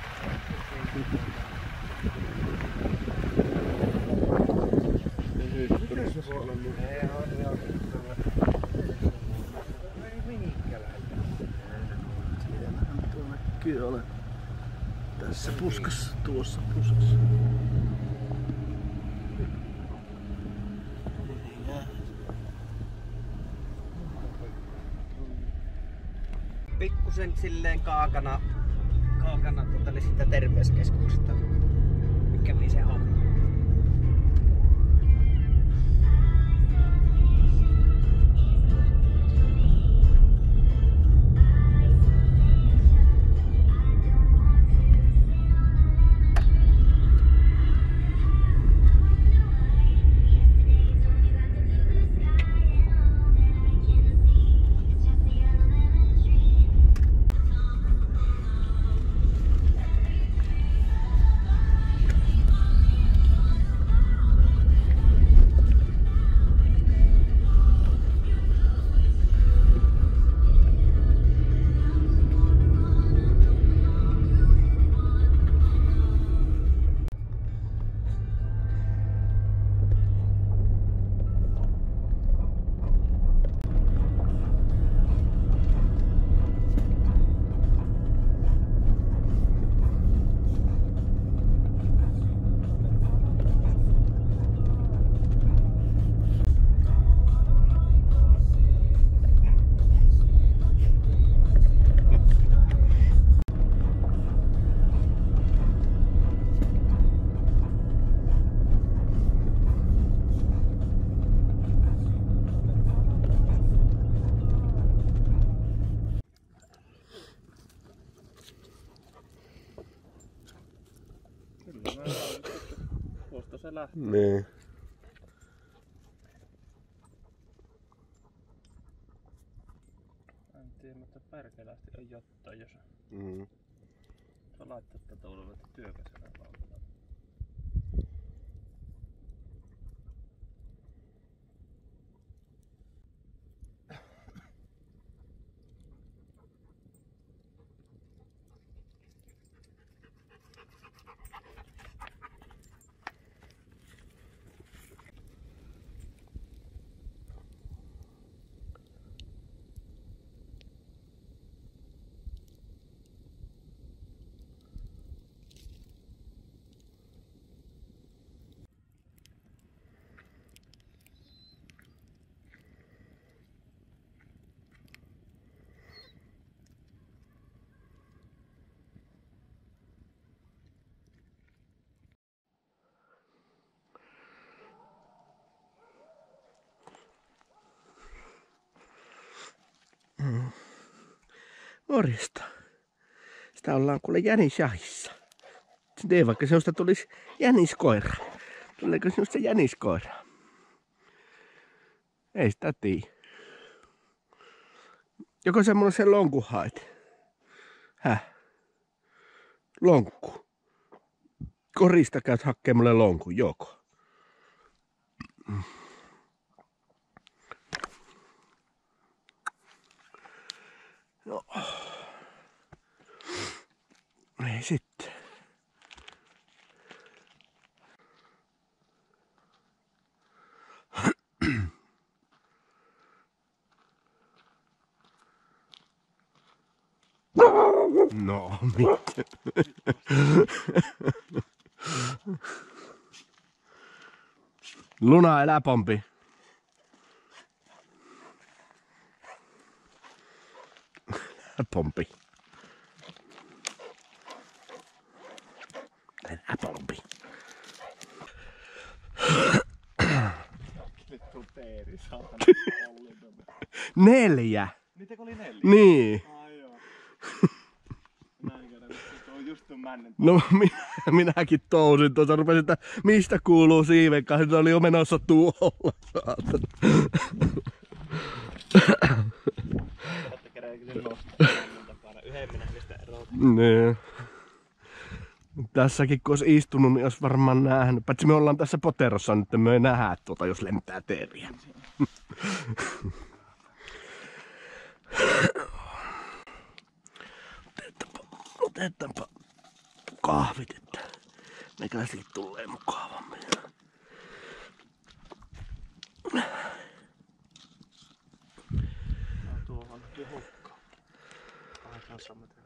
Kyllä olen tässä puskassa, tuossa puskassa. Pikkusen silleen kaakana, kaakana tuota, eli siitä terveyskeskuksesta, mikä oli se homma. Tuosta se lähtee. Niin. En tiedä, mutta pärkelästi on jotain, jos Mm. sä laittaa tätä olevat työkäsenä valtaan. korjasta. Sitä ollaan kuule jänisjahissa. Tee vaikka sinusta tulisi jäniskoira. Tuleeko sinusta jäniskoira? Ei sitä tii. Joko semmonen sen lonkun hait? Häh? Lonkku. Korista käyt hakkeen mulle lonkun, joko? No. Ei sitten. No, mitä? Luna, elää pompi. Pompi. Elää pompi. Vittu teeri, saatana. Neljä. Niitäkö oli neljä? Niin. Ai joo. Näin käydään, se on just tuon männen. No minä, minäkin tousin tuossa, rupesin, että mistä kuuluu siiven kanssa, se oli jo menossa tuolla. Olette kerääkin sen nostaa mun takana. Yhden minä mistä eroa. Niin. Tässäkin kun olisi istunut, niin olisi varmaan nähnyt. Paitsi me ollaan tässä poterossa nyt, me ei nähdä tuota, jos lentää teeriä. Otetaanpa, otetaanpa kahvit, että meikäläisille tulee mukavammin. Tuohon on hukka. Aikaan sammaten.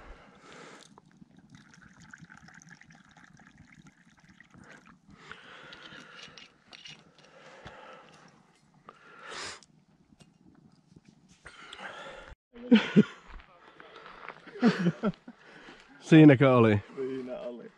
Siinäkö oli? Siinä oli.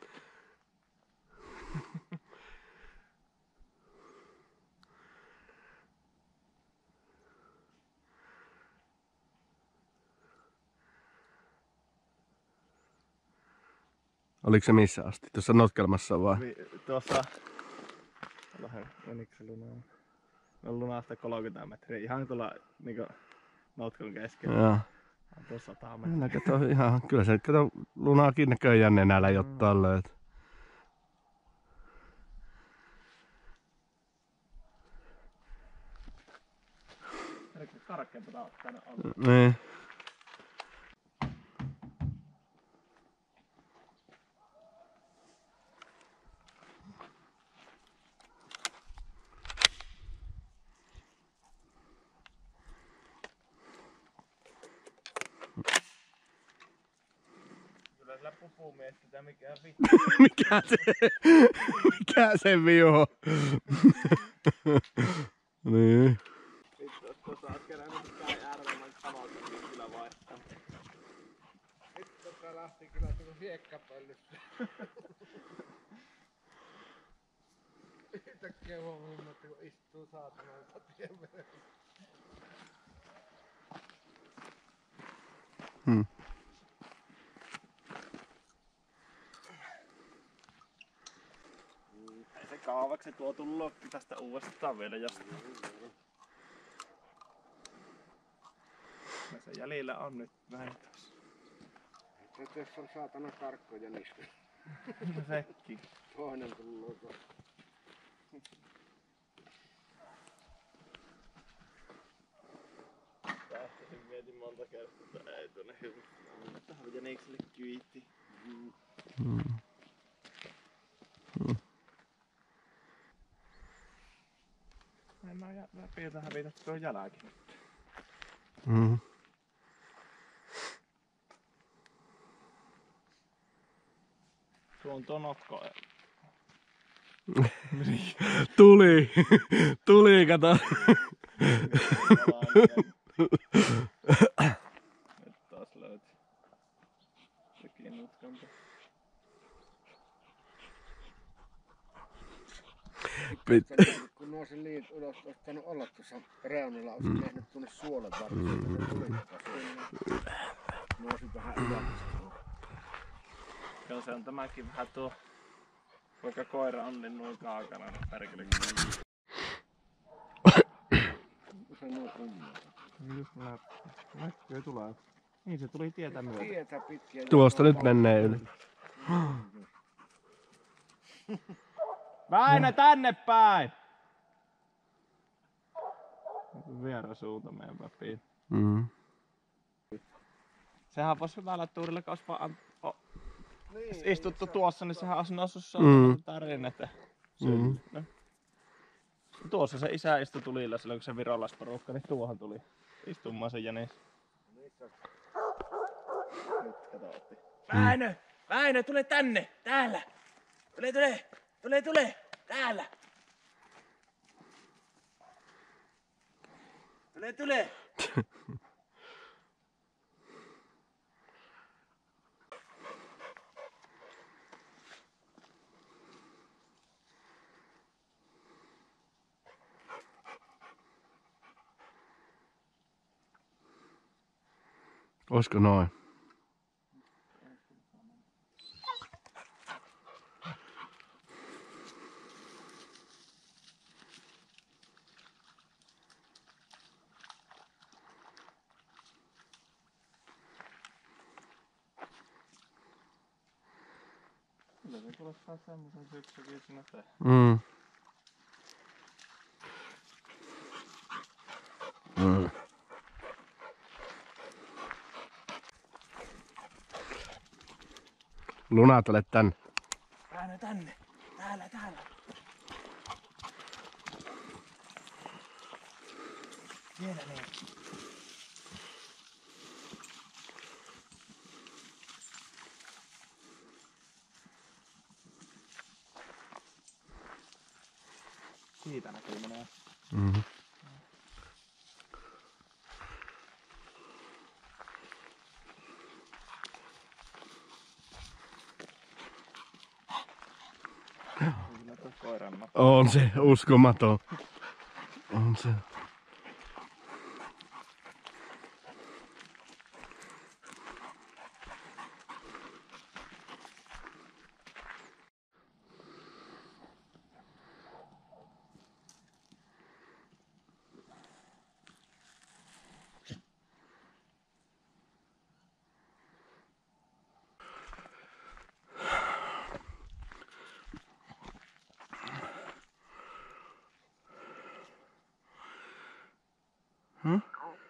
Oliko se missä asti? Tuossa notkelmassa vai? Vi, tuossa... Vähän, menikö se lunaa? On lunasta kolmekymmentä metriä. Ihan tuolla niinku notkon keskellä. Joo. On tuossa sata metriä. Minä kato ihan, kyllä se kato lunaakin näköjään nenällä jotain löyt. Eikö karkeampaa ottaa ne alla? Niin. Kyllä sillä pupumies sitä mikään vittu. Mikä se, mikä se viho? Niin. Vittu, jos tuossa oot kerännyt mitään ääremmän sanotaan, niin kyllä vaihtaa. Vittu, tää lähti kyllä tuolla hiekkapöllyssä. Yhtäkkiä huomasin, että kun istuu saatana tien verran. Hmm. Ei se kaavaksi tuo tullokki tästä uudestaan vielä jostain. No se jäljellä on nyt vähän tossa. Että jos on saatana tarkkoja niistä. No sekin. Toinen tullut tuossa. Tähtäisin mietin monta kertaa, että ei tuonne hyvä. Tähän jänikselle kyytti. Hmm. En mä läpi hävitä tuo jälki. Mm. Tuo on tuo nokko. Tuli, tuli, kato. Nyt taas löytyi. Sekin nutkampi. Kun nousin liit ylös, olisi pitänyt olla tuossa reunilla, olisi mm. tehnyt tuonne suolen varmaan. Mm. Joo, se on tämäkin vähän tuo, vaikka koira on niin noin kaakana, niin perkele. Se on noin kummaa. Just näkyy tulee. Niin se tuli tietä myöten. Tietä pitkiä. Tuosta nyt menee yli. Väinö tänne päin! Vierasuunta meidän väpiin. Mm. Sehän voisi hyvällä tuurilla, kun olisi vaan o, niin, istuttu tuossa, niin sehän olisi noussut Mm. tarinetta. Mm. No. Tuossa se isä istui tulilla silloin, kun se virolaisporukka, niin tuohon tuli istumaan se jänis. Väinö! Väinö, tule tänne! Täällä! Tule, tule! Tule, tule! Täällä! Tule, tule! Olisiko noin? Kyllä se kuulostaa semmoisen syksykin sinne tehdä. Mm. Mm. Luna, tule tänne. Väinö tänne! Täällä, täällä! Vielä niin. Siitä näkyy menee. Mm-hmm. On se uskomaton. On se. Hmm?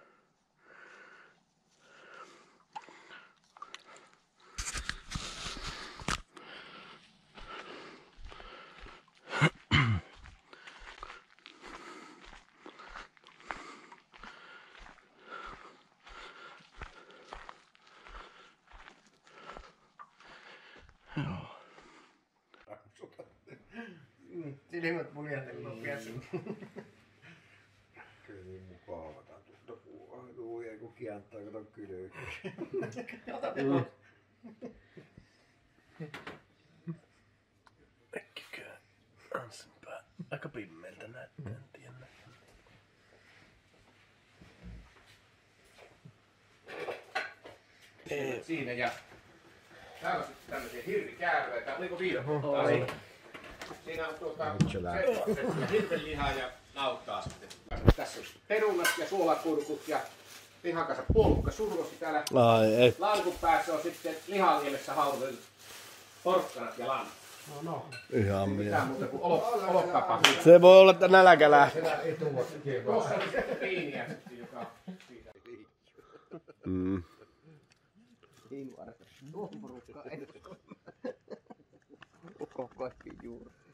Silmät puljahtelua päässä. Kyllä niin mukavata. Tuo ei kun kiantaa, kato kylöä. Äkkikö Anssin pää aika pimmeältä näyttää, en tiedä. Siinä ja täällä on sitten tämmöisiä hirvikääröitä. Oliko viidakko? Oli. Siinä on tuota hirvenlihaa ja nautaa sitten. Tässä on perunat ja suolakurkut ja lihan kanssa puolukka survosti täällä. Ai ei. Lankun päässä on sitten lihaliemessä haudutetut porkkanat ja lanat. No no. Ihan Mitään muuta kuin olokkapa. Se voi olla, että nälkä lähtee. Tuossa on sitten viiniä sitten, joka siitä. Mm. Tuon porukka ei. Koko juuri.